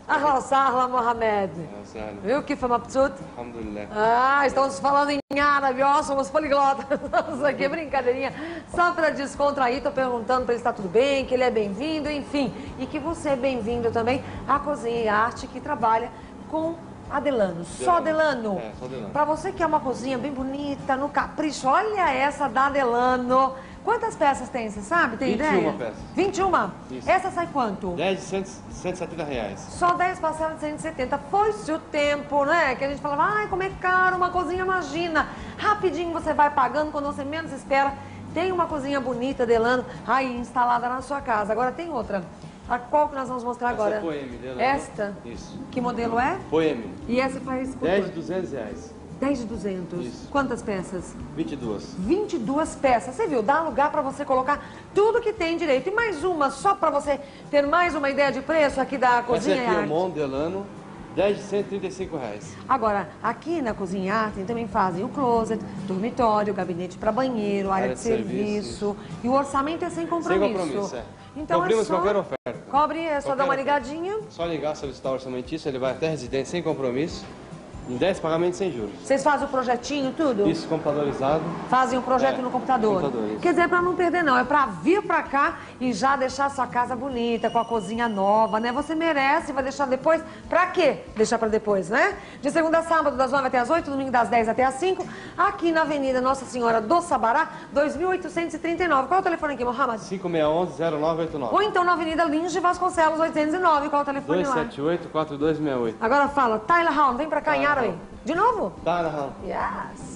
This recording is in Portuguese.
Ahlan sahlan, Mohamed. Viu que foi mabsut? Alhamdulillah. Estamos falando em árabe, ó, somos poliglotas. Isso aqui é brincadeirinha. Só para descontrair, tô perguntando para ele se tá tudo bem, que ele é bem-vindo, enfim. E que você é bem-vindo também à Cozinha e Arte, que trabalha com a Delano. Só Delano. Só Delano. Para você que é uma cozinha bem bonita, no capricho, olha essa da Delano. Quantas peças tem, você sabe? Tem 21 ideia? peças. 21? Isso. Essa sai quanto? 10 de 170 reais. Só 10 parcelas de 170. Foi-se o tempo, né? Que a gente falava, ai, como é caro uma cozinha, imagina. Rapidinho você vai pagando, quando você menos espera. Tem uma cozinha bonita, Delano, aí instalada na sua casa. Agora tem outra. A qual que nós vamos mostrar agora? Essa é Poeme, Delano. Esta? Isso. Que modelo é? Poeme. E essa faz por 10 de 200 reais. 10 de 200. Isso. Quantas peças? 22. 22 peças. Você viu? Dá lugar para você colocar tudo que tem direito. E mais uma, só para você ter mais uma ideia de preço aqui da Cozinha Essa e aqui é o Arte. Mon Delano, 10 de 135 reais. Agora, aqui na Cozinha e Arte também fazem o closet, dormitório, gabinete para banheiro, área de serviço. E o orçamento é sem compromisso. Sem compromisso, é. Então Cobrimos é só... qualquer oferta. Cobre, é só Qualquer dar uma oferta. ligadinha. Só ligar, solicitar o orçamentício, ele vai até a residência sem compromisso, em 10 pagamentos sem juros. Vocês fazem o projetinho, tudo? Isso, computadorizado. Fazem o projeto no computador. Computador, isso. Quer dizer, para não perder não, é para vir para cá e já deixar a sua casa bonita, com a cozinha nova, né? Você merece, vai deixar depois. Para quê? Deixar para depois, né? De segunda a sábado, das 9 até as 8, domingo das 10 até as 5, aqui na Avenida Nossa Senhora do Sabará, 2839. Qual é o telefone aqui, Mohamed? 5611-0989. Ou então na Avenida Lins de Vasconcelos, 809. Qual é o telefone lá? 278-4268. Agora fala, Tyler Hound, vem pra cá em árabe. De novo? Tá, não. Yes.